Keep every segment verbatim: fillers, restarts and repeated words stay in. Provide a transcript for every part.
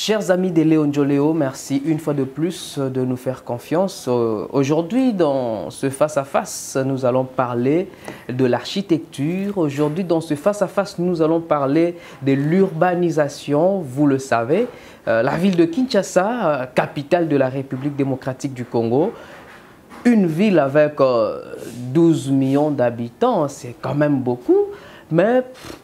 Chers amis de Léon Joléo, merci une fois de plus de nous faire confiance. Aujourd'hui, dans ce face-à-face, nous allons parler de l'architecture. Aujourd'hui, dans ce face-à-face, nous allons parler de l'urbanisation. Vous le savez, la ville de Kinshasa, capitale de la République démocratique du Congo, une ville avec douze millions d'habitants, c'est quand même beaucoup, mais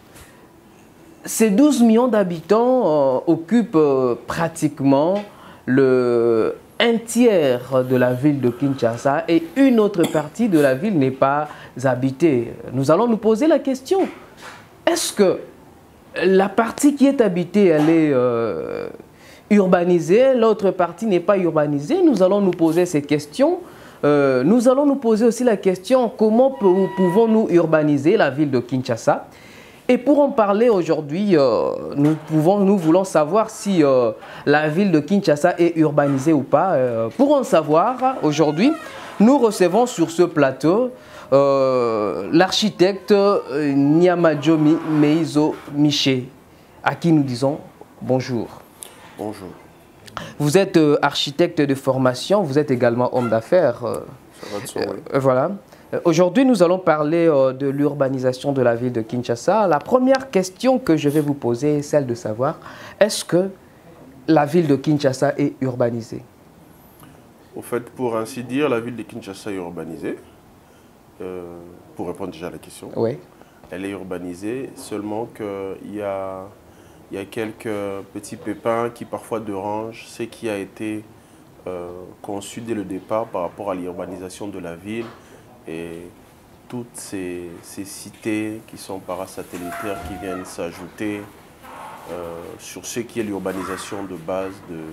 ces douze millions d'habitants euh, occupent euh, pratiquement le un tiers de la ville de Kinshasa et une autre partie de la ville n'est pas habitée. Nous allons nous poser la question, est-ce que la partie qui est habitée, elle est euh, urbanisée, l'autre partie n'est pas urbanisée? Nous allons nous poser ces questions. Euh, nous allons nous poser aussi la question, comment pouvons-nous urbaniser la ville de Kinshasa? Et pour en parler aujourd'hui, euh, nous, pouvons, nous voulons savoir si euh, la ville de Kinshasa est urbanisée ou pas. Euh, pour en savoir, aujourd'hui, nous recevons sur ce plateau euh, l'architecte euh, Nyamajomi Meizo Miché, à qui nous disons bonjour. Bonjour. Vous êtes euh, architecte de formation, vous êtes également homme d'affaires. Euh, Ça va de soi, oui. euh, voilà. Aujourd'hui, nous allons parler euh, de l'urbanisation de la ville de Kinshasa. La première question que je vais vous poser est celle de savoir, est-ce que la ville de Kinshasa est urbanisée? Au fait, pour ainsi dire, la ville de Kinshasa est urbanisée. Euh, pour répondre déjà à la question, oui. Elle est urbanisée, seulement qu'il y a, il y a quelques petits pépins qui parfois dérangent ce qui a été euh, conçu dès le départ par rapport à l'urbanisation de la ville. Et toutes ces, ces cités qui sont parasatellitaires qui viennent s'ajouter euh, sur ce qui est l'urbanisation de base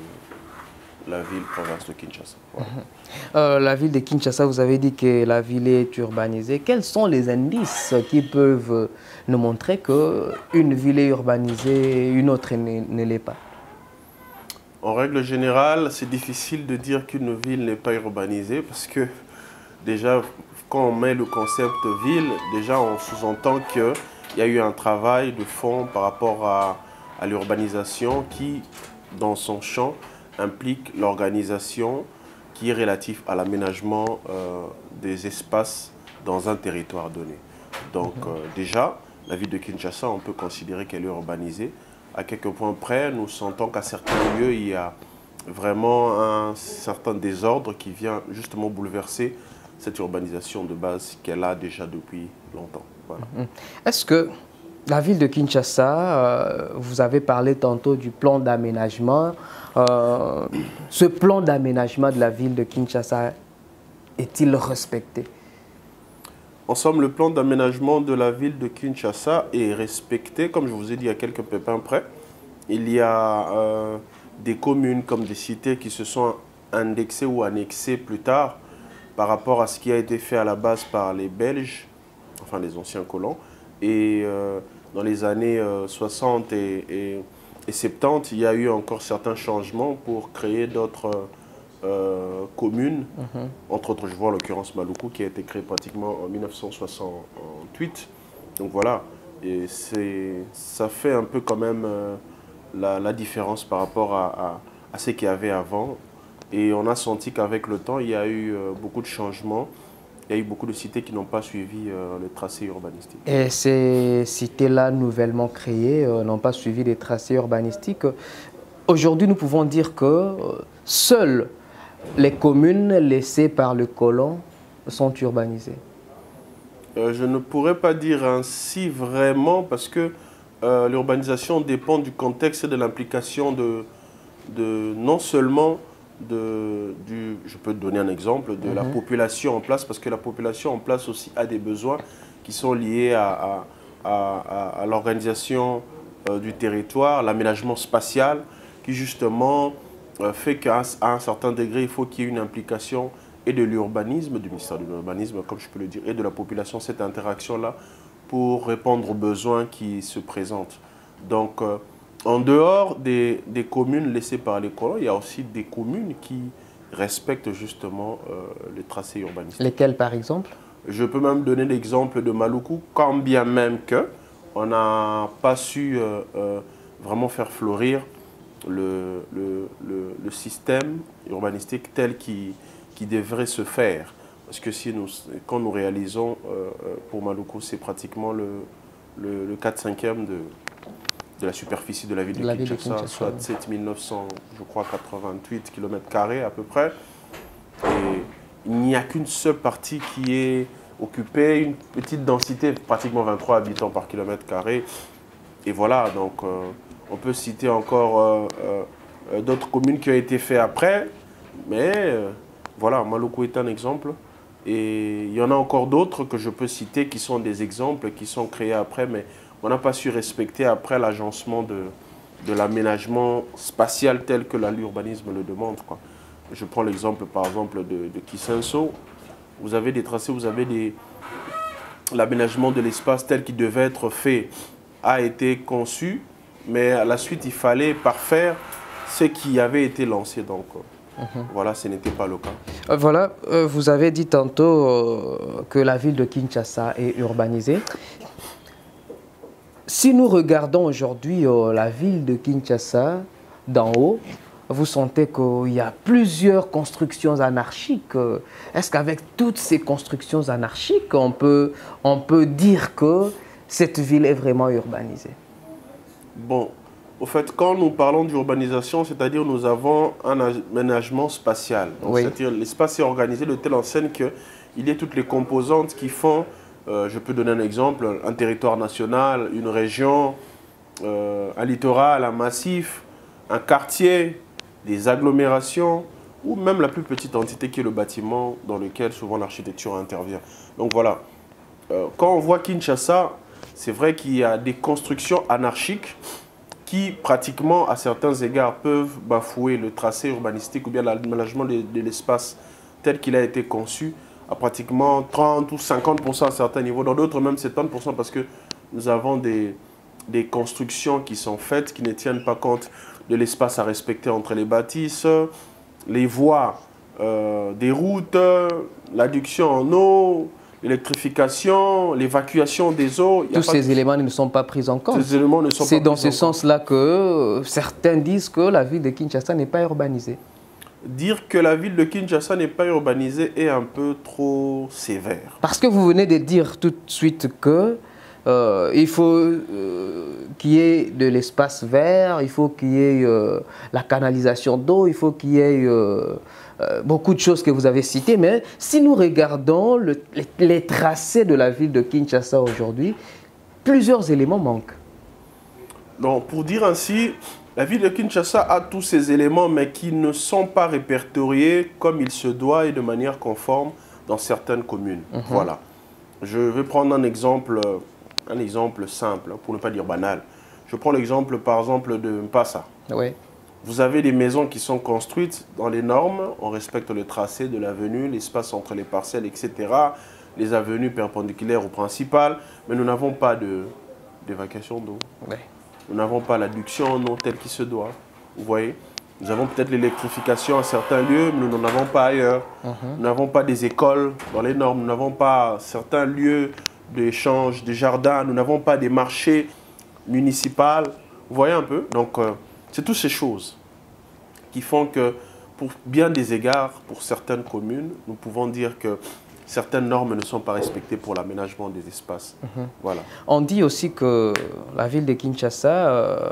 de la ville-province de Kinshasa. Voilà. euh, la ville de Kinshasa, vous avez dit que la ville est urbanisée. Quels sont les indices qui peuvent nous montrer qu'une ville est urbanisée et une autre ne l'est pas? En règle générale, c'est difficile de dire qu'une ville n'est pas urbanisée parce que déjà, quand on met le concept ville, déjà on sous-entend qu'il y a eu un travail de fond par rapport à, à l'urbanisation qui, dans son champ, implique l'organisation qui est relative à l'aménagement euh, des espaces dans un territoire donné. Donc euh, déjà, la ville de Kinshasa, on peut considérer qu'elle est urbanisée. À quelques points près, nous sentons qu'à certains lieux, il y a vraiment un certain désordre qui vient justement bouleverser cette urbanisation de base qu'elle a déjà depuis longtemps. Voilà. Est-ce que la ville de Kinshasa, euh, vous avez parlé tantôt du plan d'aménagement, euh, ce plan d'aménagement de la ville de Kinshasa est-il respecté? En somme, le plan d'aménagement de la ville de Kinshasa est respecté, comme je vous ai dit, à quelques pépins près. Il y a euh, des communes comme des cités qui se sont indexées ou annexées plus tard par rapport à ce qui a été fait à la base par les Belges, enfin les anciens colons. Et euh, dans les années euh, soixante et, et, et soixante-dix, il y a eu encore certains changements pour créer d'autres euh, communes. Mm-hmm. Entre autres, je vois en l'occurrence Maluku qui a été créé pratiquement en mille neuf cent soixante-huit. Donc voilà, et ça fait un peu quand même euh, la, la différence par rapport à, à, à ce qu'il y avait avant. Et on a senti qu'avec le temps, il y a eu euh, beaucoup de changements. Il y a eu beaucoup de cités qui n'ont pas suivi euh, le tracé urbanistique. Et ces cités-là, nouvellement créées, euh, n'ont pas suivi les tracés urbanistiques. Aujourd'hui, nous pouvons dire que euh, seules les communes laissées par le colon sont urbanisées. Euh, je ne pourrais pas dire ainsi vraiment parce que euh, l'urbanisation dépend du contexte et de l'implication de, de non seulement De, du, je peux te donner un exemple, de mm-hmm. la population en place, parce que la population en place aussi a des besoins qui sont liés à, à, à, à l'organisation euh, du territoire, l'aménagement spatial, qui justement euh, fait qu'à un certain degré, il faut qu'il y ait une implication et de l'urbanisme, du ministère de l'urbanisme, comme je peux le dire, et de la population, cette interaction-là, pour répondre aux besoins qui se présentent. Donc, euh, en dehors des, des communes laissées par les colons, il y a aussi des communes qui respectent justement euh, les tracés urbanistiques. Lesquelles par exemple? Je peux même donner l'exemple de Maluku, quand bien même que on n'a pas su euh, euh, vraiment faire fleurir le, le, le, le système urbanistique tel qu'il qui devrait se faire. Parce que si nous, quand nous réalisons, euh, pour Maluku, c'est pratiquement le, le, le quatre cinquième de, de la superficie de la ville de, la Kinshasa, ville de Kinshasa, soit sept mille neuf cents, je crois, quatre-vingt-huit kilomètres carrés à peu près. Et il n'y a qu'une seule partie qui est occupée, une petite densité, pratiquement vingt-trois habitants par kilomètre carré. Et voilà, donc euh, on peut citer encore euh, euh, d'autres communes qui ont été faites après, mais euh, voilà, Maluku est un exemple. Et il y en a encore d'autres que je peux citer qui sont des exemples, qui sont créés après, mais on n'a pas su respecter après l'agencement de, de l'aménagement spatial tel que l'urbanisme le demande, quoi. Je prends l'exemple par exemple de, de Kisenso. Vous avez des tracés, vous avez des... L'aménagement de l'espace tel qu'il devait être fait a été conçu, mais à la suite il fallait parfaire ce qui avait été lancé. Donc mmh. voilà, ce n'était pas le cas. Voilà, euh, vous avez dit tantôt euh, que la ville de Kinshasa est urbanisée. Si nous regardons aujourd'hui euh, la ville de Kinshasa d'en haut, vous sentez qu'il y a plusieurs constructions anarchiques. Est-ce qu'avec toutes ces constructions anarchiques, on peut, on peut dire que cette ville est vraiment urbanisée? Bon, au fait, quand nous parlons d'urbanisation, c'est-à-dire nous avons un aménagement spatial. Oui. C'est-à-dire l'espace est organisé de telle enseigne qu'il y a toutes les composantes qui font, euh, je peux donner un exemple, un territoire national, une région, euh, un littoral, un massif, un quartier, des agglomérations, ou même la plus petite entité qui est le bâtiment dans lequel souvent l'architecture intervient. Donc voilà, euh, quand on voit Kinshasa, c'est vrai qu'il y a des constructions anarchiques qui pratiquement à certains égards peuvent bafouer le tracé urbanistique ou bien l'aménagement de, de l'espace tel qu'il a été conçu à pratiquement trente ou cinquante pour cent à certains niveaux, dans d'autres même soixante pour cent parce que nous avons des, des constructions qui sont faites qui ne tiennent pas compte de l'espace à respecter entre les bâtisses, les voies, euh, des routes, l'adduction en eau, l'électrification, l'évacuation des eaux. Tous ces de... éléments ne sont pas pris en compte. Ces éléments ne sont pas C'est dans pris ce sens-là que certains disent que la ville de Kinshasa n'est pas urbanisée. Dire que la ville de Kinshasa n'est pas urbanisée est un peu trop sévère. Parce que vous venez de dire tout de suite que Euh, il faut euh, qu'il y ait de l'espace vert, il faut qu'il y ait euh, la canalisation d'eau, il faut qu'il y ait euh, euh, beaucoup de choses que vous avez citées. Mais si nous regardons le, les, les tracés de la ville de Kinshasa aujourd'hui, plusieurs éléments manquent. Donc, pour dire ainsi, la ville de Kinshasa a tous ces éléments, mais qui ne sont pas répertoriés comme il se doit et de manière conforme dans certaines communes. Mm-hmm. Voilà. Je vais prendre un exemple... Un exemple simple, pour ne pas dire banal. Je prends l'exemple, par exemple, de Mpassa. Oui. Vous avez des maisons qui sont construites dans les normes, on respecte le tracé de l'avenue, l'espace entre les parcelles, et cetera, les avenues perpendiculaires aux principales, mais nous n'avons pas d'évacuation d'eau. Oui. Nous n'avons pas l'adduction en eau telle qu'il se doit. Vous voyez? Nous avons peut-être l'électrification à certains lieux, mais nous n'en avons pas ailleurs. Uh-huh. Nous n'avons pas des écoles dans les normes, nous n'avons pas certains lieux d'échange, des jardins, nous n'avons pas des marchés municipaux. Vous voyez un peu? Donc, euh, c'est toutes ces choses qui font que, pour bien des égards, pour certaines communes, nous pouvons dire que certaines normes ne sont pas respectées pour l'aménagement des espaces. Mm-hmm. Voilà. On dit aussi que la ville de Kinshasa, euh,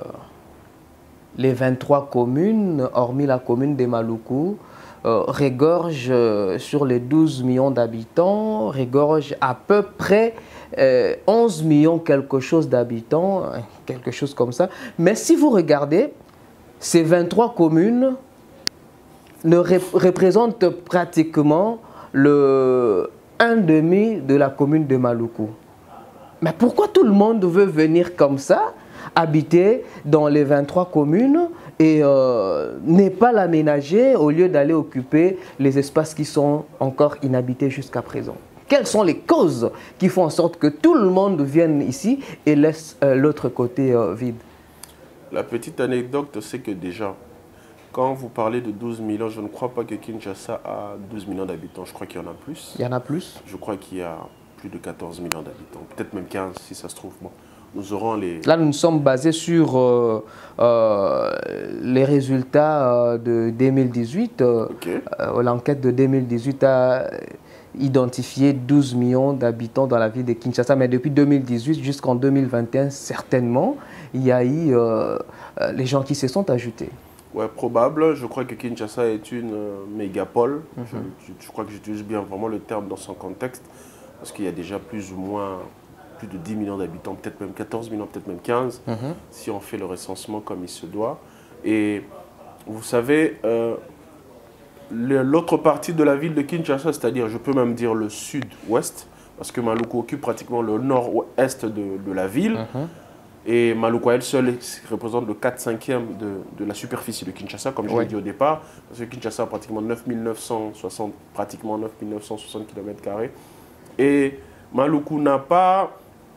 les vingt-trois communes, hormis la commune de Maluku, euh, regorgent euh, sur les douze millions d'habitants, regorgent à peu près euh, onze millions quelque chose d'habitants, quelque chose comme ça. Mais si vous regardez, ces vingt-trois communes ne rep représentent pratiquement le un demi de la commune de Maluku. Mais pourquoi tout le monde veut venir comme ça, habiter dans les vingt-trois communes et euh, n'est pas l'aménager au lieu d'aller occuper les espaces qui sont encore inhabités jusqu'à présent? Quelles sont les causes qui font en sorte que tout le monde vienne ici et laisse euh, l'autre côté euh, vide? La petite anecdote, c'est que déjà, quand vous parlez de douze millions, je ne crois pas que Kinshasa a douze millions d'habitants. Je crois qu'il y en a plus. Il y en a plus? Je crois qu'il y a plus de quatorze millions d'habitants. Peut-être même quinze si ça se trouve. Bon. nous aurons les... Là, nous sommes basés sur euh, euh, les résultats euh, de deux mille dix-huit. Euh, Okay. euh, L'enquête de deux mille dix-huit a identifié douze millions d'habitants dans la ville de Kinshasa. Mais depuis deux mille dix-huit jusqu'en deux mille vingt et un, certainement, il y a eu euh, les gens qui se sont ajoutés. Ouais, probable. Je crois que Kinshasa est une euh, mégapole. Mm-hmm. je, je, je crois que j'utilise bien vraiment le terme dans son contexte. Parce qu'il y a déjà plus ou moins plus de dix millions d'habitants, peut-être même quatorze millions, peut-être même quinze, Mm-hmm. si on fait le recensement comme il se doit. Et vous savez, euh, l'autre partie de la ville de Kinshasa, c'est-à-dire, je peux même dire le sud-ouest, parce que Maluku occupe pratiquement le nord-est de, de la ville. Mm-hmm. Et Maluku, elle seule, représente le quatre cinquième de, de la superficie de Kinshasa, comme je Ouais. l'ai dit au départ. Parce que Kinshasa a pratiquement neuf mille neuf cent soixante, pratiquement neuf mille neuf cent soixante kilomètres carrés. Et Maluku n'a pas,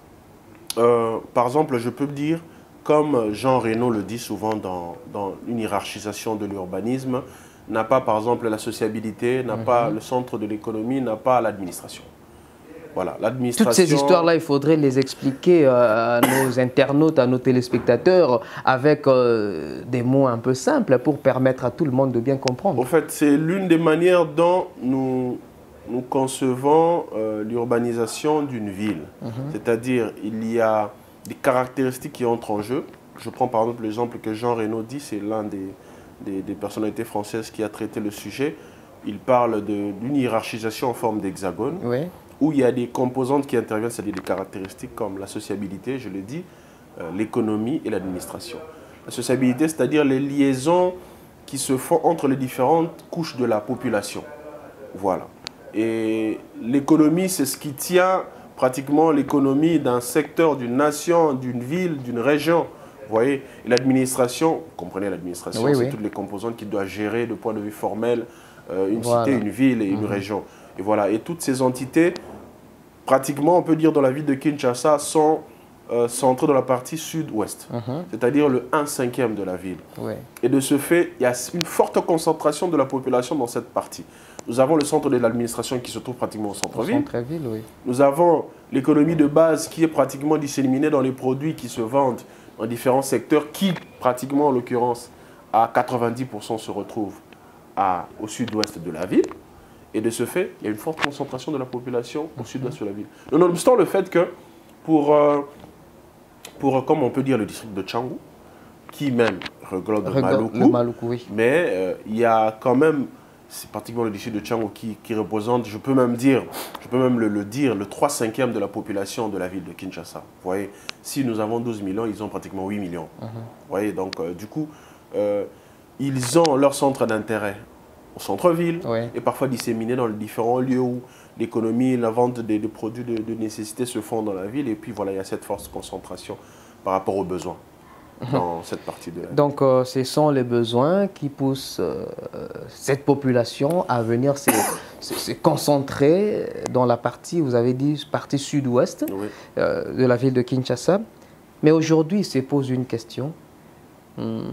euh, par exemple, je peux dire, comme Jean Reynaud le dit souvent dans, dans une hiérarchisation de l'urbanisme, n'a pas, par exemple, la sociabilité, n'a mm-hmm. pas le centre de l'économie, n'a pas l'administration. Voilà, l'administration... Toutes ces histoires-là, il faudrait les expliquer à nos internautes, à nos téléspectateurs, avec euh, des mots un peu simples pour permettre à tout le monde de bien comprendre. Au fait, c'est l'une des manières dont nous, nous concevons euh, l'urbanisation d'une ville. Mm-hmm. C'est-à-dire, il y a des caractéristiques qui entrent en jeu. Je prends par exemple l'exemple que Jean Reynaud dit, c'est l'un des, des, des personnalités françaises qui a traité le sujet. Il parle d'une hiérarchisation en forme d'hexagone. Oui. Où il y a des composantes qui interviennent, c'est-à-dire des caractéristiques comme la sociabilité, je l'ai dit, euh, l'économie et l'administration. La sociabilité, c'est-à-dire les liaisons qui se font entre les différentes couches de la population. Voilà. Et l'économie, c'est ce qui tient pratiquement l'économie d'un secteur, d'une nation, d'une ville, d'une région. Vous voyez, l'administration, vous comprenez l'administration, oui, c'est oui. toutes les composantes qui doivent gérer de point de vue formel euh, une voilà. cité, une ville et une mmh. région. Et voilà, et toutes ces entités, pratiquement, on peut dire dans la ville de Kinshasa, sont euh, centrées dans la partie sud-ouest, mm-hmm. c'est-à-dire le un cinquième de la ville. Ouais. Et de ce fait, il y a une forte concentration de la population dans cette partie. Nous avons le centre de l'administration qui se trouve pratiquement au centre-ville. Centre-ville, oui. Nous avons l'économie de base qui est pratiquement disséminée dans les produits qui se vendent dans différents secteurs, qui pratiquement, en l'occurrence, à quatre-vingt-dix pour cent se retrouvent à, au sud-ouest de la ville. Et de ce fait, il y a une forte concentration de la population au sud-ouest de la ville. Nonobstant le fait que, pour, euh, pour, comme on peut dire, le district de Tchangou, qui même reglobe Maluku, le Maluku, oui. mais euh, il y a quand même, c'est pratiquement le district de Tchangou qui, qui représente, je peux même dire, je peux même le, le dire, le trois cinquièmes de la population de la ville de Kinshasa. Vous voyez, si nous avons douze millions, ils ont pratiquement huit millions. Uh-huh. Vous voyez, donc euh, du coup, euh, ils ont leur centre d'intérêt au centre-ville, ouais. et parfois disséminés dans les différents lieux où l'économie, la vente des, des produits de, de nécessité se font dans la ville. Et puis voilà, il y a cette forte concentration par rapport aux besoins dans mmh. cette partie de la ville. Donc euh, ce sont les besoins qui poussent euh, cette population à venir se, se, se concentrer dans la partie, vous avez dit, partie sud-ouest oui. euh, de la ville de Kinshasa. Mais aujourd'hui, il se pose une question. Hum,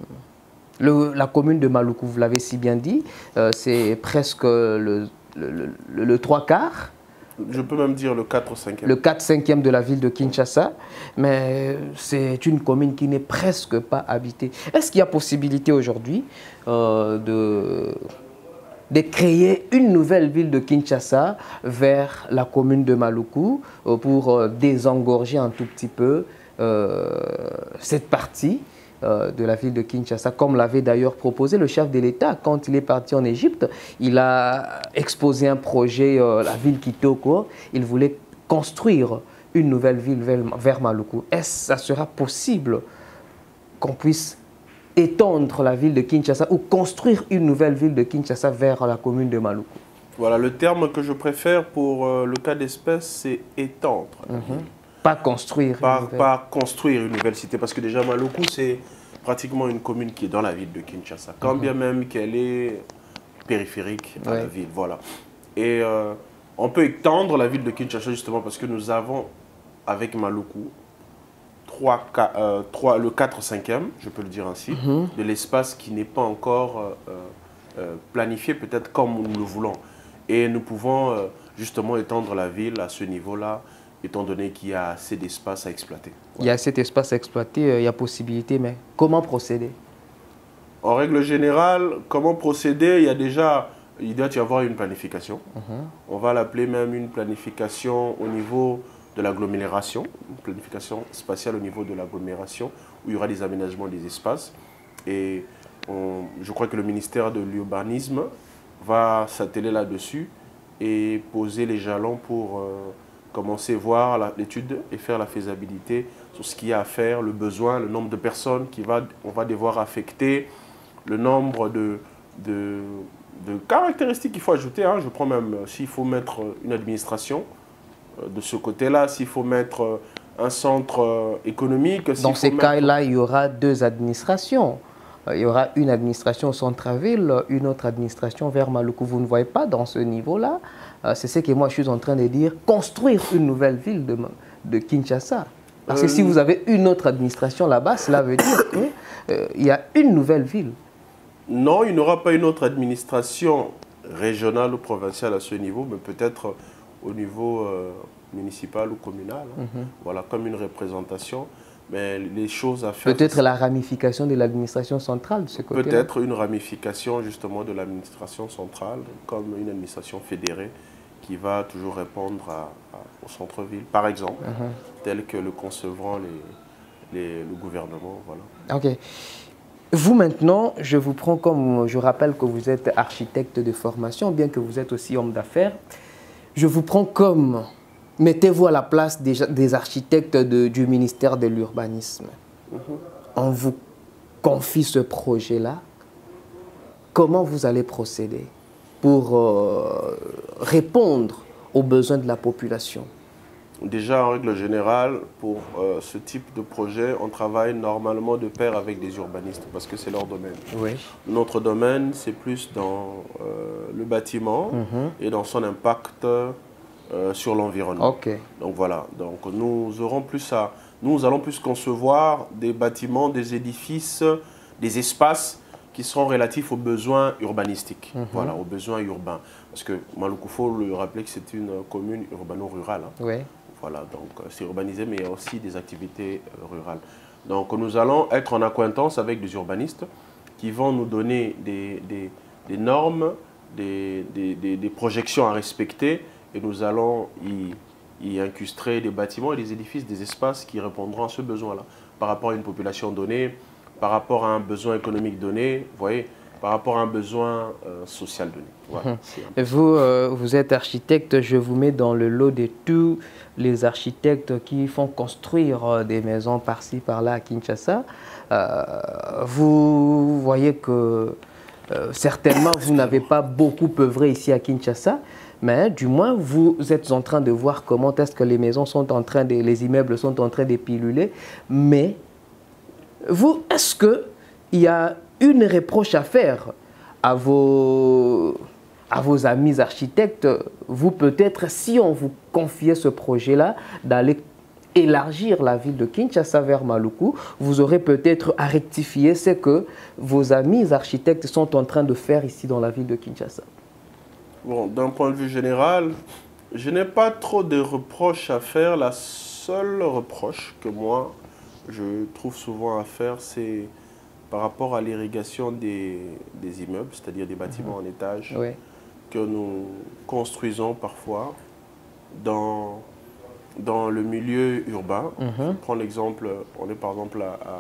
Le, la commune de Maluku, vous l'avez si bien dit, euh, c'est presque le, le, le, le trois quarts. Je peux même dire le quatre cinquième. Le quatre cinquième de la ville de Kinshasa, mais c'est une commune qui n'est presque pas habitée. Est-ce qu'il y a possibilité aujourd'hui euh, de, de créer une nouvelle ville de Kinshasa vers la commune de Maluku euh, pour euh, désengorger un tout petit peu euh, cette partie de la ville de Kinshasa, comme l'avait d'ailleurs proposé le chef de l'État quand il est parti en Égypte. Il a exposé un projet, euh, la ville Kitoko. Il voulait construire une nouvelle ville vers, vers Maluku. Est-ce que ça sera possible qu'on puisse étendre la ville de Kinshasa ou construire une nouvelle ville de Kinshasa vers la commune de Maluku? Voilà, le terme que je préfère pour euh, le cas d'espèce, c'est étendre. Mm-hmm. Pas construire pas, une nouvelle. Pas construire une nouvelle cité, parce que déjà Maluku, c'est pratiquement une commune qui est dans la ville de Kinshasa, quand mm-hmm. bien même qu'elle est périphérique à ouais. la ville. Voilà. Et euh, on peut étendre la ville de Kinshasa justement parce que nous avons, avec Maluku, trois, euh, trois, le quatre cinquième, je peux le dire ainsi, mm-hmm. de l'espace qui n'est pas encore euh, euh, planifié peut-être comme nous le voulons. Et nous pouvons euh, justement étendre la ville à ce niveau-là étant donné qu'il y a assez d'espace à exploiter. Il y a assez d'espace à exploiter, il y a possibilité, mais comment procéder? En règle générale, comment procéder? Il y a déjà, il doit y avoir une planification. Uh-huh. On va l'appeler même une planification au niveau de l'agglomération, une planification spatiale au niveau de l'agglomération, où il y aura des aménagements des espaces. Et on, je crois que le ministère de l'Urbanisme va s'atteler là-dessus et poser les jalons pour euh, commencer à voir l'étude et faire la faisabilité sur ce qu'il y a à faire, le besoin, le nombre de personnes qu'on va, on va devoir affecter, le nombre de, de, de caractéristiques qu'il faut ajouter. Hein. Je prends même s'il faut mettre une administration euh, de ce côté-là, s'il faut mettre euh, un centre euh, économique. Dans ces mettre... cas-là, il y aura deux administrations. Il y aura une administration au centre-ville, une autre administration vers Maluku. Vous ne voyez pas dans ce niveau-là. C'est ce que moi je suis en train de dire. Construire une nouvelle ville de, de Kinshasa. Parce que euh... si vous avez une autre administration là-bas, cela veut dire qu'il euh, y a une nouvelle ville. Non, il n'y aura pas une autre administration régionale ou provinciale à ce niveau, mais peut-être au niveau euh, municipal ou communal. Hein. Mm-hmm. Voilà, comme une représentation. Mais les choses à faire... Peut-être la ramification de l'administration centrale de ce côté-là. Peut-être une ramification justement de l'administration centrale, comme une administration fédérée qui va toujours répondre à, à, au centre-ville, par exemple, uh-huh. tel que le concevront les, les, le gouvernement. Voilà. Ok. Vous maintenant, je vous prends comme... Je rappelle que vous êtes architecte de formation, bien que vous êtes aussi homme d'affaires. Je vous prends comme... Mettez-vous à la place des, des architectes de, du ministère de l'Urbanisme. Mm-hmm. On vous confie ce projet-là. Comment vous allez procéder pour euh, répondre aux besoins de la population? Déjà, en règle générale, pour euh, ce type de projet, on travaille normalement de pair avec des urbanistes parce que c'est leur domaine. Oui. Notre domaine, c'est plus dans euh, le bâtiment mm-hmm. et dans son impact Euh, sur l'environnement. Okay. Donc voilà, donc nous aurons plus à, nous allons plus concevoir des bâtiments, des édifices, des espaces qui seront relatifs aux besoins urbanistiques, mm-hmm. voilà, aux besoins urbains. Parce que Maluku, il faut le rappeler que c'est une commune urbano-rurale. Hein. Oui. Voilà, donc c'est urbanisé, mais il y a aussi des activités euh, rurales. Donc nous allons être en accointance avec des urbanistes qui vont nous donner des, des, des normes, des, des, des, des projections à respecter. Et nous allons y, y incrustrer des bâtiments et des édifices, des espaces qui répondront à ce besoin-là. Par rapport à une population donnée, par rapport à un besoin économique donné, vous voyez, par rapport à un besoin euh, social donné. Voilà, mmh. Vous, euh, vous êtes architecte, je vous mets dans le lot de tous les architectes qui font construire des maisons par-ci, par-là à Kinshasa. Euh, vous voyez que euh, certainement vous n'avez pas beaucoup œuvré ici à Kinshasa. Mais du moins, vous êtes en train de voir comment est-ce que les maisons sont en train de, les immeubles sont en train de piluler. Mais vous, est-ce qu'il y a une reproche à faire à vos, à vos amis architectes? Vous, peut-être, si on vous confiait ce projet-là, d'aller élargir la ville de Kinshasa vers Maluku, vous aurez peut-être à rectifier ce que vos amis architectes sont en train de faire ici dans la ville de Kinshasa. Bon, d'un point de vue général, je n'ai pas trop de reproches à faire. La seule reproche que moi, je trouve souvent à faire, c'est par rapport à l'irrigation des, des immeubles, c'est-à-dire des bâtiments mmh. en étage, oui. que nous construisons parfois dans, dans le milieu urbain. Mmh. Je prends l'exemple, on est par exemple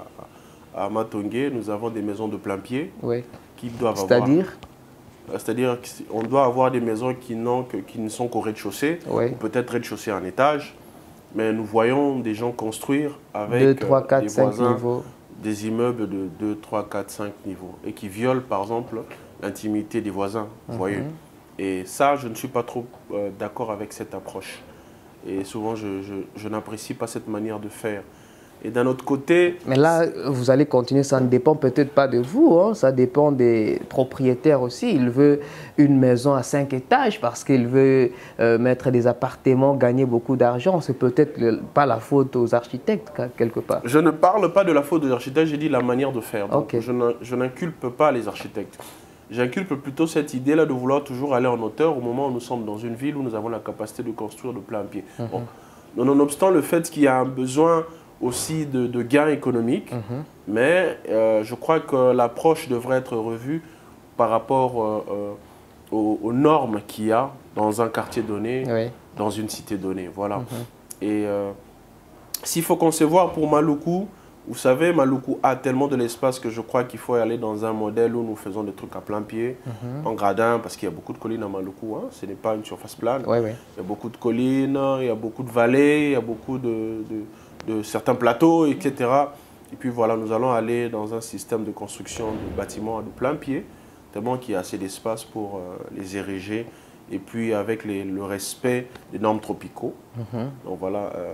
à, à, à Matongé, nous avons des maisons de plein pied oui. qui doivent avoir... C'est-à-dire C'est-à-dire qu'on doit avoir des maisons qui, que, qui ne sont qu'au rez-de-chaussée, oui. ou peut-être rez-de-chaussée en étage. Mais nous voyons des gens construire avec deux, trois, quatre, des cinq voisins niveaux. Des immeubles de deux, trois, quatre, cinq niveaux et qui violent par exemple l'intimité des voisins. Vous mm-hmm. voyez. Et ça, je ne suis pas trop euh, d'accord avec cette approche. Et souvent, je, je, je n'apprécie pas cette manière de faire. Et d'un autre côté... Mais là, vous allez continuer, ça ne dépend peut-être pas de vous, hein, ça dépend des propriétaires aussi. Il veut une maison à cinq étages parce qu'il veut euh, mettre des appartements, gagner beaucoup d'argent. C'est peut-être pas la faute aux architectes, quelque part. Je ne parle pas de la faute des architectes, j'ai dit la manière de faire. Donc okay. Je n'inculpe pas les architectes. J'inculpe plutôt cette idée-là de vouloir toujours aller en hauteur au moment où nous sommes dans une ville où nous avons la capacité de construire de plein pied. Mm-hmm. Bon, nonobstant le fait qu'il y a un besoin aussi de, de gains économiques, mm-hmm. mais euh, je crois que l'approche devrait être revue par rapport euh, euh, aux, aux normes qu'il y a dans un quartier donné, oui. dans une cité donnée. Voilà. Mm-hmm. Et euh, s'il faut concevoir pour Maluku, vous savez, Maluku a tellement de l'espace que je crois qu'il faut aller dans un modèle où nous faisons des trucs à plein pied, mm-hmm. en gradin, parce qu'il y a beaucoup de collines à Maluku, hein, ce n'est pas une surface plane. Oui, oui. Il y a beaucoup de collines, il y a beaucoup de vallées, il y a beaucoup de, de, de certains plateaux, et cetera. Et puis voilà, nous allons aller dans un système de construction de bâtiments de plein pied, tellement qu'il y a assez d'espace pour euh, les ériger, et puis avec les, le respect des normes tropicaux. Mm-hmm. Donc voilà, euh,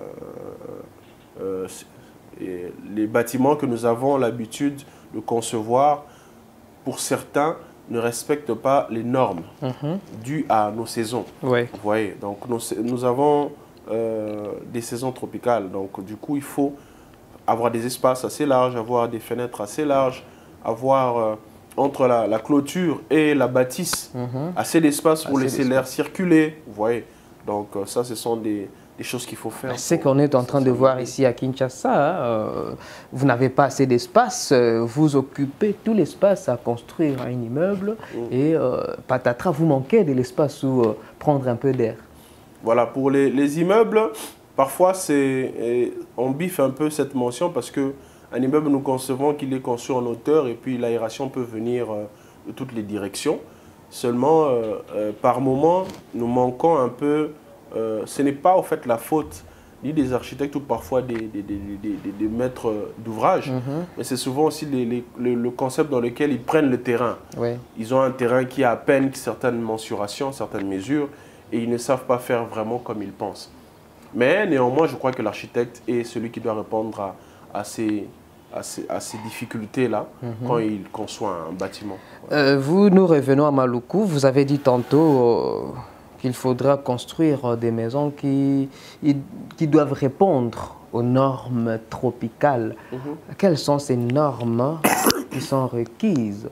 euh, et les bâtiments que nous avons l'habitude de concevoir, pour certains, ne respectent pas les normes mm-hmm. dues à nos saisons. Ouais. Vous voyez, donc nous, nous avons euh, des saisons tropicales. Donc du coup, il faut avoir des espaces assez larges, avoir des fenêtres assez larges, avoir euh, entre la, la clôture et la bâtisse mm-hmm. assez d'espace pour assez laisser l'air circuler. Vous voyez, donc euh, ça, ce sont des... des choses qu'il faut faire. C'est qu'on est en train de voir ici à Kinshasa. Euh, vous n'avez pas assez d'espace, euh, vous occupez tout l'espace à construire un immeuble mmh. et euh, patatras, vous manquez de l'espace où euh, prendre un peu d'air. Voilà, pour les, les immeubles, parfois c'est, on biffe un peu cette mention parce qu'un immeuble, nous concevons qu'il est conçu en hauteur et puis l'aération peut venir euh, de toutes les directions. Seulement, euh, euh, par moment, nous manquons un peu. Euh, ce n'est pas en fait la faute ni des architectes ou parfois des, des, des, des, des maîtres d'ouvrage, mm-hmm. mais c'est souvent aussi les, les, le, le concept dans lequel ils prennent le terrain. Oui. Ils ont un terrain qui a à peine certaines mensurations, certaines mesures, et ils ne savent pas faire vraiment comme ils pensent. Mais néanmoins, je crois que l'architecte est celui qui doit répondre à, à ces, à ces, à ces difficultés-là mm-hmm. quand il conçoit un bâtiment. Euh, vous, nous revenons à Maluku. Vous avez dit tantôt... Euh... qu'il faudra construire des maisons qui, qui doivent répondre aux normes tropicales. Mm-hmm. Quelles sont ces normes qui sont requises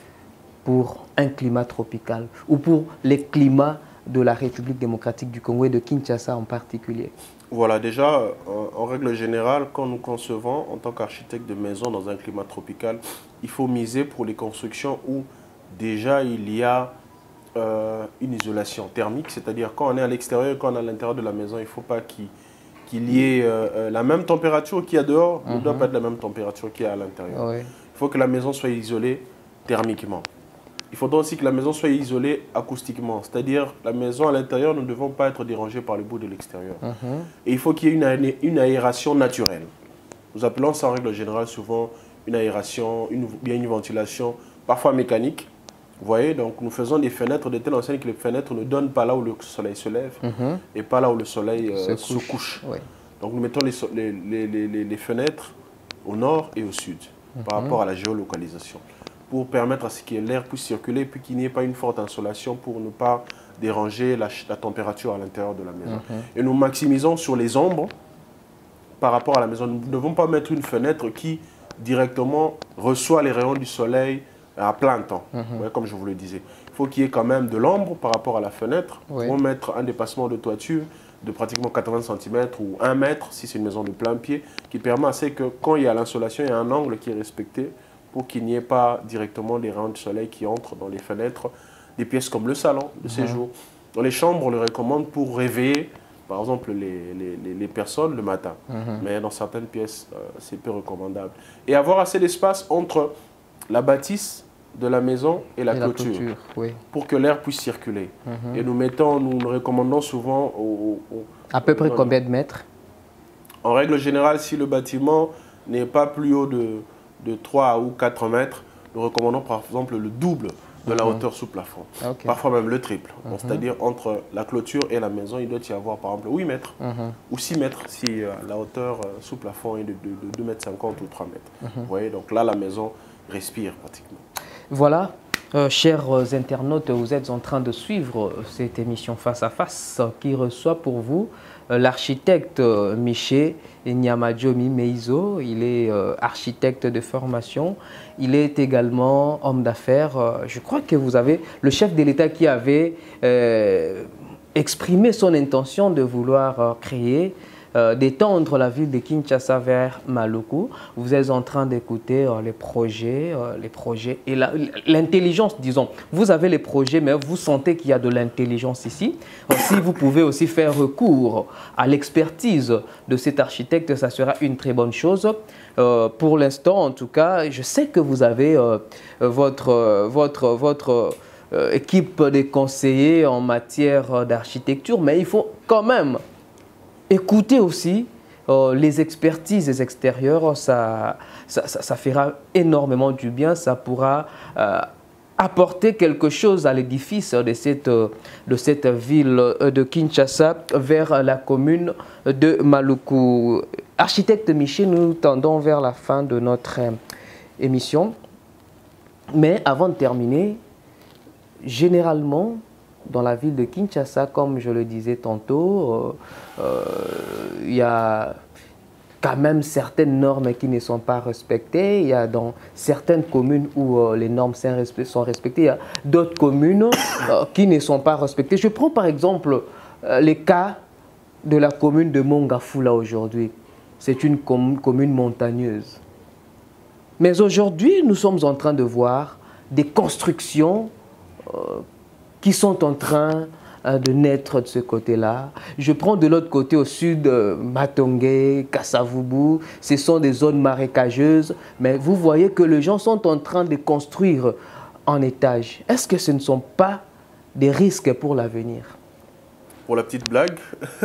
pour un climat tropical ou pour les climats de la République démocratique du Congo et de Kinshasa en particulier? Voilà, déjà, en, en règle générale, quand nous concevons en tant qu'architecte de maison dans un climat tropical, il faut miser pour les constructions où déjà il y a Euh, une isolation thermique, c'est-à-dire quand on est à l'extérieur et quand on est à l'intérieur de la maison, il ne faut pas qu'il qu'il y ait euh, la même température qu'il y a dehors, mm-hmm. ne doit pas être la même température qu'il y a à l'intérieur. Oui. Il faut que la maison soit isolée thermiquement. Il faudra aussi que la maison soit isolée acoustiquement, c'est-à-dire la maison à l'intérieur ne devons pas être dérangée par le bruit de l'extérieur. Mm-hmm. Et il faut qu'il y ait une, une aération naturelle. Nous appelons ça en règle générale souvent une aération, une, bien une ventilation, parfois mécanique. Vous voyez, donc nous faisons des fenêtres de telle enseigne que les fenêtres ne donnent pas là où le soleil se lève mm-hmm. et pas là où le soleil euh, se couche. Se couche. Oui. Donc nous mettons les, les, les, les, les fenêtres au nord et au sud mm-hmm. par rapport à la géolocalisation pour permettre à ce que l'air puisse circuler et puis qu'il n'y ait pas une forte insolation pour ne pas déranger la, la température à l'intérieur de la maison. Mm-hmm. Et nous maximisons sur les ombres par rapport à la maison. Nous ne devons pas mettre une fenêtre qui directement reçoit les rayons du soleil à plein temps, mm-hmm. ouais, comme je vous le disais. Il faut qu'il y ait quand même de l'ombre par rapport à la fenêtre. Oui. On va mettre un dépassement de toiture de pratiquement quatre-vingts centimètres ou un mètre, si c'est une maison de plein pied, qui permet à ce que quand il y a l'insolation, il y a un angle qui est respecté pour qu'il n'y ait pas directement des rayons de soleil qui entrent dans les fenêtres des pièces comme le salon de mm-hmm. séjour. Dans les chambres, on le recommande pour réveiller, par exemple, les, les, les personnes le matin. Mm-hmm. Mais dans certaines pièces, euh, c'est peu recommandable. Et avoir assez d'espace entre la bâtisse de la maison et la et clôture, la clôture oui. pour que l'air puisse circuler. Mm-hmm. Et nous mettons, nous nous recommandons souvent... Au, au, à peu près combien de mètres? En règle générale, si le bâtiment n'est pas plus haut de, de trois ou quatre mètres, nous recommandons par exemple le double de mm-hmm. la hauteur sous plafond. Okay. Parfois même le triple. Mm-hmm. C'est-à-dire entre la clôture et la maison, il doit y avoir par exemple huit mètres mm-hmm. ou six mètres si euh, la hauteur euh, sous plafond est de, de, de deux mètres cinquante ou trois mètres. Mm-hmm. Vous voyez, donc là, la maison respire pratiquement. Voilà, euh, chers internautes, vous êtes en train de suivre cette émission Face à Face qui reçoit pour vous euh, l'architecte euh, Miché Nyamadjomi Meizo. Il est euh, architecte de formation. Il est également homme d'affaires. Euh, je crois que vous avez le chef de l'État qui avait euh, exprimé son intention de vouloir euh, créer euh, d'étendre la ville de Kinshasa vers Maluku. Vous êtes en train d'écouter euh, les projets, euh, les projets et l'intelligence, disons. Vous avez les projets, mais vous sentez qu'il y a de l'intelligence ici. Si vous pouvez aussi faire recours à l'expertise de cet architecte, ça sera une très bonne chose. Euh, pour l'instant, en tout cas, je sais que vous avez euh, votre, euh, votre, votre euh, équipe de conseillers en matière d'architecture, mais il faut quand même écouter aussi euh, les expertises extérieures. Ça, ça, ça, ça fera énormément du bien, ça pourra euh, apporter quelque chose à l'édifice de cette, de cette ville de Kinshasa vers la commune de Maluku. Architecte Miché, nous tendons vers la fin de notre émission. Mais avant de terminer, généralement, dans la ville de Kinshasa, comme je le disais tantôt, il euh, euh, y a quand même certaines normes qui ne sont pas respectées. Il y a dans certaines communes où euh, les normes sont respectées, il y a d'autres communes euh, qui ne sont pas respectées. Je prends par exemple euh, les cas de la commune de Mongafula aujourd'hui. C'est une com commune montagneuse. Mais aujourd'hui, nous sommes en train de voir des constructions euh, qui sont en train euh, de naître de ce côté-là. Je prends de l'autre côté, au sud, euh, Matongé, Kassavubu. Ce sont des zones marécageuses. Mais vous voyez que les gens sont en train de construire en étage. Est-ce que ce ne sont pas des risques pour l'avenir? Pour la petite blague,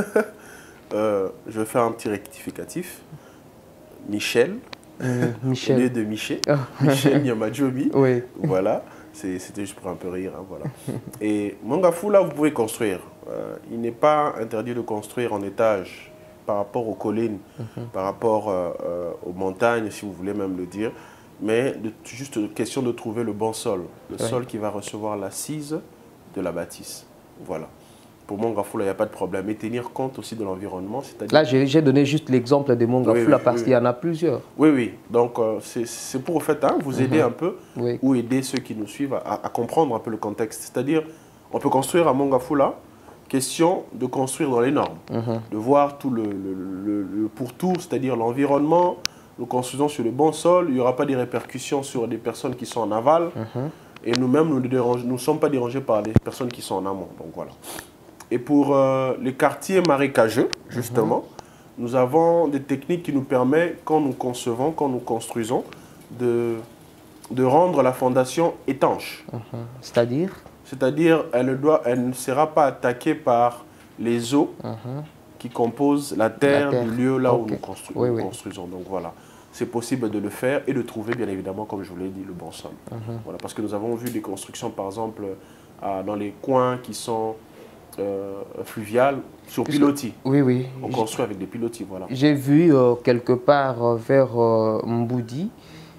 euh, je vais faire un petit rectificatif. Michel, euh, Michel. au lieu de Miché, Michel Nyamadjobi, oui. Voilà, c'était juste pour un peu rire. Hein, voilà. Et Mongafula, vous pouvez construire. Euh, il n'est pas interdit de construire en étage par rapport aux collines, mm-hmm. par rapport euh, euh, aux montagnes, si vous voulez même le dire. Mais de, juste question de trouver le bon sol, le oui. sol qui va recevoir l'assise de la bâtisse. Voilà. Pour Mongafula, il n'y a pas de problème. Et tenir compte aussi de l'environnement. Là, j'ai donné juste l'exemple de Mongafula oui, oui, parce oui, qu'il y en a plusieurs. Oui, oui. Donc, euh, c'est pour, au fait, hein, vous aider mm-hmm. un peu oui. ou aider ceux qui nous suivent à, à comprendre un peu le contexte. C'est-à-dire, on peut construire à Mongafula, question de construire dans les normes, mm-hmm. de voir tout le, le, le, le pourtour, c'est-à-dire l'environnement. Nous construisons sur le bon sol, il n'y aura pas de répercussions sur des personnes qui sont en aval. Mm-hmm. Et nous-mêmes, nous ne sommes pas dérangés par les personnes qui sont en amont. Donc, voilà. Et pour euh, les quartiers marécageux, justement, mmh. nous avons des techniques qui nous permettent, quand nous concevons, quand nous construisons, de, de rendre la fondation étanche. Mmh. C'est-à-dire? C'est-à-dire, elle, elle ne sera pas attaquée par les eaux mmh. qui composent la terre, la terre. du lieu là okay. où nous, constru oui, nous oui. construisons. Donc voilà, c'est possible de le faire et de trouver, bien évidemment, comme je vous l'ai dit, le bon sol. Mmh. Voilà, parce que nous avons vu des constructions, par exemple, à, dans les coins qui sont... Euh, fluvial sur pilotis. Oui, oui. On construit avec des pilotis, voilà. J'ai vu euh, quelque part euh, vers euh, Mboudi,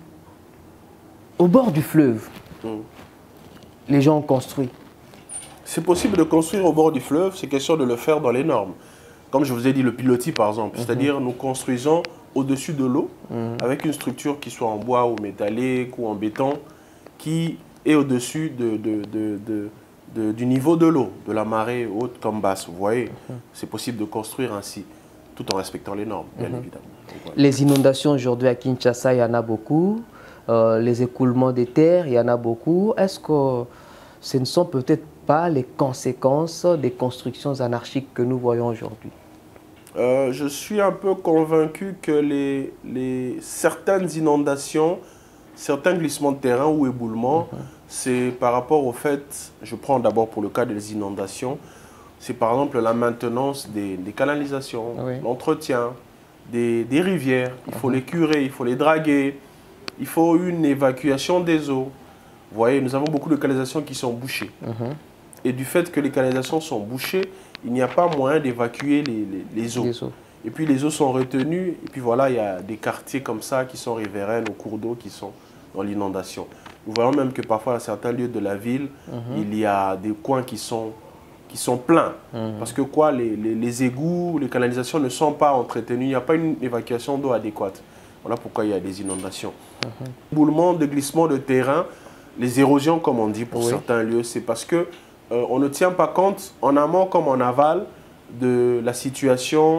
au bord du fleuve, mm. les gens ont construit. C'est possible de construire au bord du fleuve, c'est question de le faire dans les normes. Comme je vous ai dit, le pilotis par exemple, mm-hmm. c'est-à-dire nous construisons au-dessus de l'eau mm-hmm. avec une structure qui soit en bois ou métallique ou en béton, qui est au-dessus de... de, de, de De, du niveau de l'eau, de la marée haute comme basse. Vous voyez, mmh. c'est possible de construire ainsi, tout en respectant les normes, bien mmh. évidemment. Donc, voilà. Les inondations aujourd'hui à Kinshasa, il y en a beaucoup. Euh, les écoulements des terres, il y en a beaucoup. Est-ce que ce ne sont peut-être pas les conséquences des constructions anarchiques que nous voyons aujourd'hui? euh, Je suis un peu convaincu que les, les, certaines inondations, certains glissements de terrain ou éboulements, mmh. c'est par rapport au fait, je prends d'abord pour le cas des inondations, c'est par exemple la maintenance des, des canalisations, oui. l'entretien des, des rivières. Il faut uh-huh. les curer, il faut les draguer, il faut une évacuation des eaux. Vous voyez, nous avons beaucoup de canalisations qui sont bouchées. Uh-huh. Et du fait que les canalisations sont bouchées, il n'y a pas moyen d'évacuer les, les, les, eaux. les eaux. Et puis les eaux sont retenues, et puis voilà, il y a des quartiers comme ça qui sont riverains, aux cours d'eau qui sont dans l'inondation. Nous voyons même que parfois, à certains lieux de la ville, mmh. il y a des coins qui sont, qui sont pleins. Mmh. Parce que quoi, les, les, les égouts, les canalisations ne sont pas entretenus. Il n'y a pas une évacuation d'eau adéquate. Voilà pourquoi il y a des inondations. Mmh. Boulement de glissement de terrain, les érosions, comme on dit pour oui. certains lieux, c'est parce qu'on euh, ne tient pas compte, en amont comme en aval, de la situation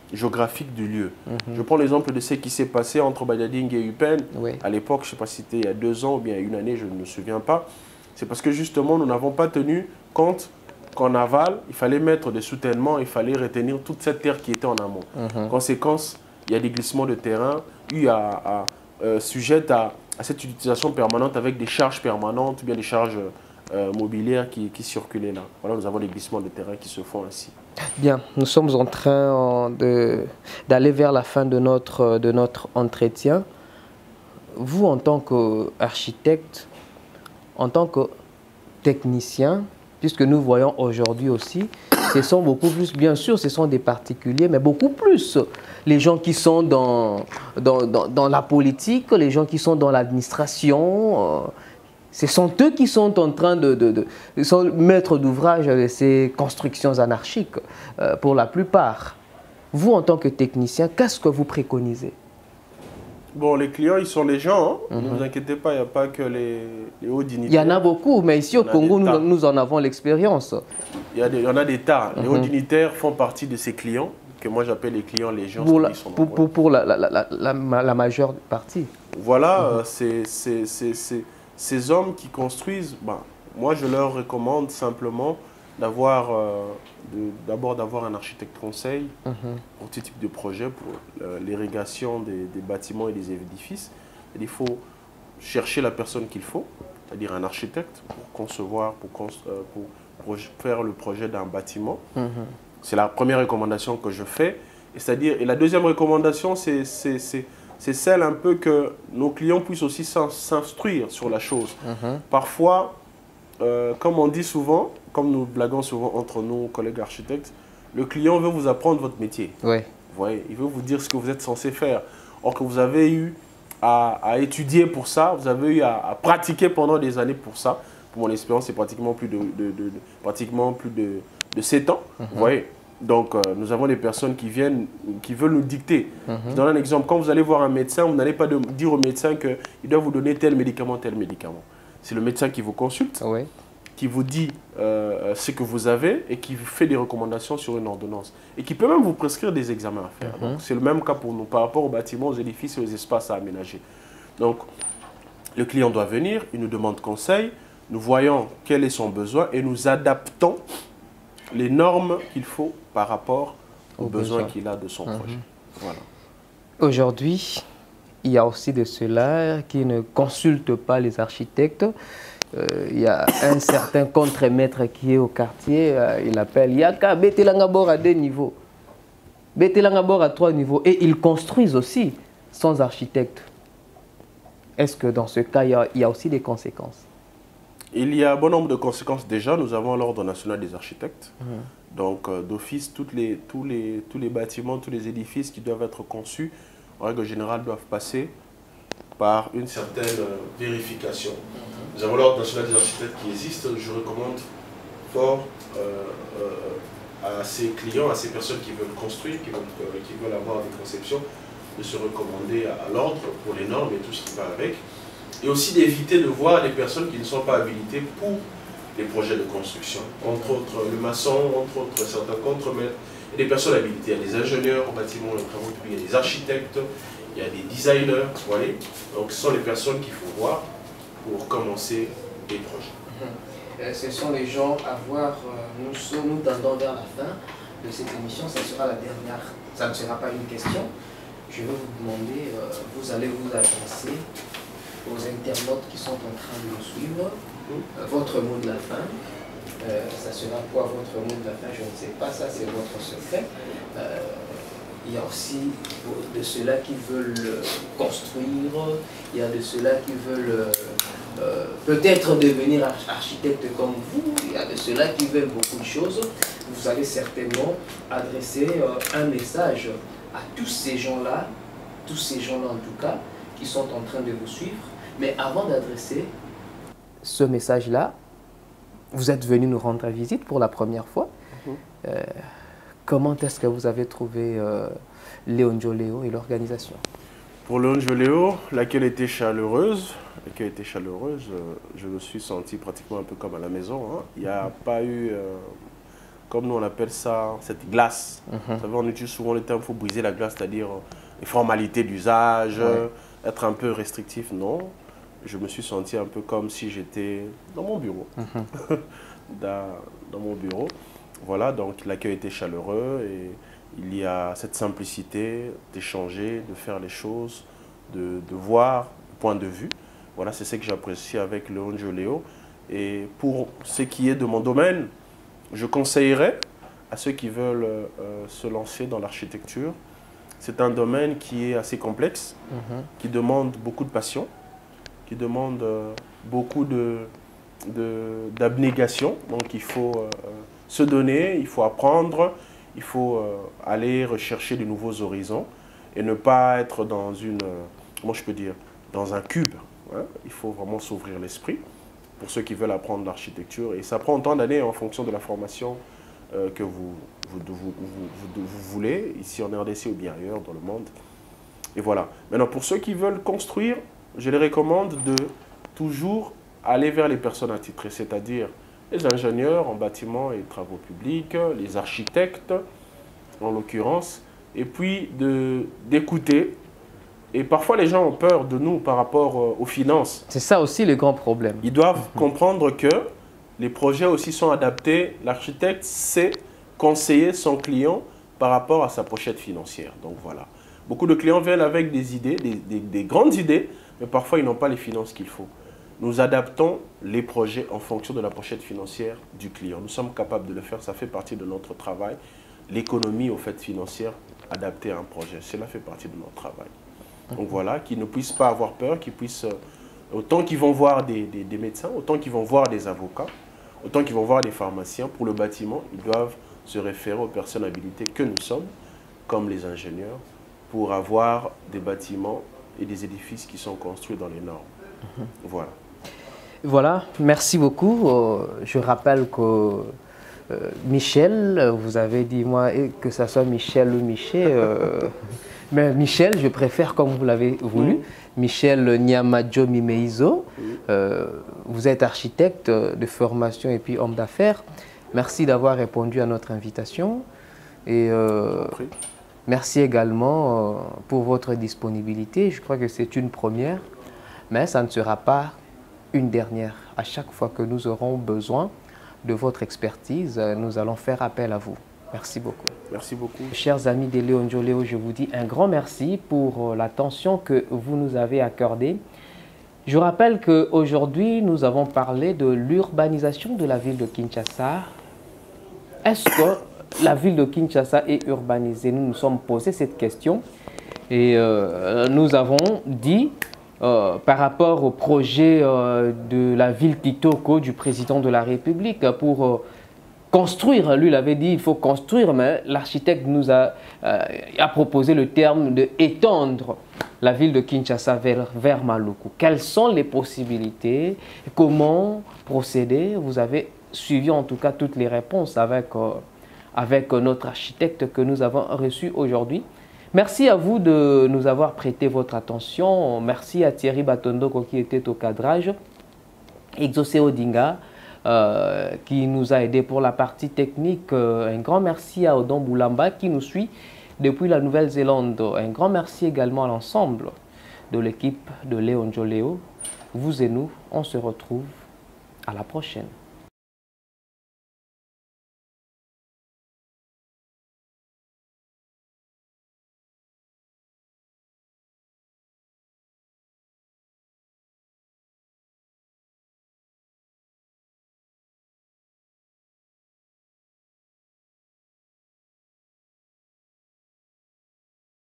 géographique du lieu. Mhm. Je prends l'exemple de ce qui s'est passé entre Badiading et Upen. Oui. À l'époque, je ne sais pas si c'était il y a deux ans ou bien il y a une année, je ne me souviens pas. C'est parce que justement, nous n'avons pas tenu compte qu'en aval, il fallait mettre des soutènements, il fallait retenir toute cette terre qui était en amont. Mhm. Conséquence, il y a des glissements de terrain, eu à, à, euh, sujettes à, à cette utilisation permanente avec des charges permanentes ou bien des charges euh, mobilières qui, qui circulaient là. Voilà, nous avons des glissements de terrain qui se font ainsi. Bien, nous sommes en train d'aller vers la fin de notre, de notre entretien. Vous, en tant qu'architecte, en tant que technicien, puisque nous voyons aujourd'hui aussi, ce sont beaucoup plus, bien sûr, ce sont des particuliers, mais beaucoup plus les gens qui sont dans, dans, dans, dans la politique, les gens qui sont dans l'administration. Euh, ce sont eux qui sont en train de, de, de, de sont maîtres d'ouvrage de ces constructions anarchiques, euh, pour la plupart. Vous, en tant que technicien, qu'est-ce que vous préconisez? Bon, les clients, ils sont les gens. Hein. Mm-hmm. Ne vous inquiétez pas, il n'y a pas que les, les hauts dignitaires. Il y en a beaucoup, mais ici au Congo, nous, nous en avons l'expérience. Il, il y en a des tas. Les Mm-hmm. hauts dignitaires font partie de ces clients, que moi j'appelle les clients, les gens. Pour la, sont pour, pour, pour la, la, la, la, la majeure partie. Voilà, mm-hmm. c'est ces hommes qui construisent. Ben, moi, je leur recommande simplement d'avoir euh, d'abord d'avoir un architecte conseil mm-hmm. pour tout type de projet, pour euh, l'irrigation des, des bâtiments et des édifices. Et il faut chercher la personne qu'il faut, c'est-à-dire un architecte pour concevoir, pour, cons euh, pour, pour faire le projet d'un bâtiment. Mm-hmm. C'est la première recommandation que je fais. Et, c'est-à-dire, et la deuxième recommandation, c'est celle un peu que nos clients puissent aussi s'instruire sur la chose. Mm-hmm. Parfois, euh, comme on dit souvent, comme nous blaguons souvent entre nous, collègues architectes, le client veut vous apprendre votre métier. Oui. Vous voyez, il veut vous dire ce que vous êtes censé faire. Or que vous avez eu à, à étudier pour ça, vous avez eu à, à pratiquer pendant des années pour ça. Pour mon expérience, c'est pratiquement plus de, de, de, de, pratiquement plus de, de sept ans. Mm-hmm. Vous voyez. Donc, euh, nous avons des personnes qui viennent, qui veulent nous dicter. Mm-hmm. Je donne un exemple. Quand vous allez voir un médecin, vous n'allez pas de, dire au médecin qu'il doit vous donner tel médicament, tel médicament. C'est le médecin qui vous consulte, oui. qui vous dit euh, ce que vous avez et qui vous fait des recommandations sur une ordonnance. Et qui peut même vous prescrire des examens à faire. Mm-hmm. C'est le même cas pour nous par rapport aux bâtiments, aux édifices et aux espaces à aménager. Donc, le client doit venir, il nous demande conseil, nous voyons quel est son besoin et nous adaptons les normes qu'il faut par rapport aux, aux besoins qu'il a de son mm-hmm. projet. Voilà. Aujourd'hui, il y a aussi de ceux-là qui ne consultent pas les architectes. Euh, il y a un certain contre-maître qui est au quartier, euh, il appelle Yaka, Betelangabor à deux niveaux. Betelangabor à trois niveaux. Et ils construisent aussi sans architecte. Est-ce que dans ce cas, il y a, il y a aussi des conséquences? Il y a un bon nombre de conséquences déjà. Nous avons l'Ordre national des architectes. Mmh. Donc, euh, d'office, les, tous, les, tous les bâtiments, tous les édifices qui doivent être conçus, en règle générale, doivent passer par une certaine euh, vérification. Mm-hmm. Nous avons l'Ordre national des architectes qui existe. Je recommande fort euh, euh, à ces clients, à ces personnes qui veulent construire, qui veulent, euh, qui veulent avoir des conceptions, de se recommander à, à l'ordre pour les normes et tout ce qui va avec. Et aussi d'éviter de voir les personnes qui ne sont pas habilitées pour les projets de construction. Entre autres, le maçon, entre autres, certains contremaîtres. Il y a des personnes habilitées, il y a des ingénieurs en bâtiment, il y a des architectes, il y a des designers, vous voyez. Donc ce sont les personnes qu'il faut voir pour commencer les projets. Mmh. Ce sont les gens à voir, nous, sommes, nous tendons vers la fin de cette émission, ça sera la dernière, ça ne sera pas une question. Je vais vous demander, euh, vous allez vous adresser aux internautes qui sont en train de nous suivre, mmh. euh, votre mot de la fin. Euh, ça sera quoi votre mot de la fin? Je ne sais pas, ça c'est votre secret. Euh, il y a aussi de ceux-là qui veulent construire, il y a de ceux-là qui veulent euh, peut-être devenir architecte comme vous, il y a de ceux-là qui veulent beaucoup de choses. Vous allez certainement adresser euh, un message à tous ces gens-là, tous ces gens-là en tout cas, qui sont en train de vous suivre. Mais avant d'adresser ce message-là, vous êtes venu nous rendre visite pour la première fois. Mm-hmm. euh, comment est-ce que vous avez trouvé euh, Léon Joléo et l'organisation? Pour Léon Joléo, laquelle était chaleureuse, laquelle était chaleureuse, euh, je me suis senti pratiquement un peu comme à la maison. Hein. Il n'y a mm-hmm. pas eu euh, comme nous on appelle ça, cette glace. Mhm. Vous savez, on utilise souvent le terme, il faut briser la glace, c'est-à-dire euh, les formalités d'usage, Ouais. être un peu restrictif. Non, je me suis senti un peu comme si j'étais dans mon bureau. Mhm. dans, dans mon bureau. Voilà, donc l'accueil était chaleureux et il y a cette simplicité d'échanger, de faire les choses, de, de voir le point de vue. Voilà, c'est ce que j'apprécie avec le Onjo Léo. Et pour ce qui est de mon domaine, je conseillerais à ceux qui veulent euh, se lancer dans l'architecture. C'est un domaine qui est assez complexe, Mhm. qui demande beaucoup de passion, qui demande euh, beaucoup de, de, d'abnégation. Donc il faut euh, se donner, il faut apprendre, il faut euh, aller rechercher de nouveaux horizons et ne pas être dans une, euh, comment je peux dire, dans un cube. Hein. Il faut vraiment s'ouvrir l'esprit pour ceux qui veulent apprendre l'architecture. Et ça prend autant d'années en fonction de la formation euh, que vous, vous, vous, vous, vous, vous voulez, ici en R D C ou bien ailleurs dans le monde. Et voilà. Maintenant, pour ceux qui veulent construire, je les recommande de toujours aller vers les personnes attitrées, c'est-à-dire les ingénieurs en bâtiment et travaux publics, les architectes en l'occurrence, et puis de, d'écouter. Et parfois, les gens ont peur de nous par rapport euh, aux finances. C'est ça aussi le grand problème. Ils doivent comprendre que les projets aussi sont adaptés. L'architecte sait conseiller son client par rapport à sa pochette financière. Donc voilà. Beaucoup de clients viennent avec des idées, des, des, des grandes idées, mais parfois ils n'ont pas les finances qu'il faut. Nous adaptons les projets en fonction de la pochette financière du client. Nous sommes capables de le faire, ça fait partie de notre travail. L'économie au fait financière adaptée à un projet, cela fait partie de notre travail. Donc voilà, qu'ils ne puissent pas avoir peur, qu'ils puissent, autant qu'ils vont voir des, des, des médecins, autant qu'ils vont voir des avocats, autant qu'ils vont voir des pharmaciens, pour le bâtiment, ils doivent se référer aux personnes habilitées que nous sommes, comme les ingénieurs, pour avoir des bâtiments et des édifices qui sont construits dans les normes. Mmh. Voilà. Voilà, merci beaucoup. Euh, je rappelle que euh, Michel, vous avez dit, moi, que ce soit Michel ou Michel, euh, mais Michel, je préfère comme vous l'avez voulu, mmh. Michel Nyamadjo Mimeizo. Mmh. Euh, vous êtes architecte de formation et puis homme d'affaires. Merci d'avoir répondu à notre invitation. Et euh, merci également euh, pour votre disponibilité. Je crois que c'est une première, mais ça ne sera pas une dernière. À chaque fois que nous aurons besoin de votre expertise, nous allons faire appel à vous. Merci beaucoup. Merci beaucoup. Chers amis de Onjo Léo, je vous dis un grand merci pour l'attention que vous nous avez accordée. Je rappelle qu'aujourd'hui, nous avons parlé de l'urbanisation de la ville de Kinshasa. Est-ce que la ville de Kinshasa est urbanisée? Nous nous sommes posé cette question et euh, nous avons dit Euh, par rapport au projet euh, de la ville Kitoko du président de la République pour euh, construire, lui il avait dit il faut construire, mais l'architecte nous a, euh, a proposé le terme de étendre la ville de Kinshasa vers, vers Maluku. Quelles sont les possibilités? Comment procéder? Vous avez suivi en tout cas toutes les réponses avec, euh, avec notre architecte que nous avons reçu aujourd'hui. Merci à vous de nous avoir prêté votre attention. Merci à Thierry Batondoko qui était au cadrage. Exaucé Odinga euh, qui nous a aidé pour la partie technique. Un grand merci à Odon Boulamba qui nous suit depuis la Nouvelle-Zélande. Un grand merci également à l'ensemble de l'équipe de Onjo Léo. Vous et nous, on se retrouve à la prochaine.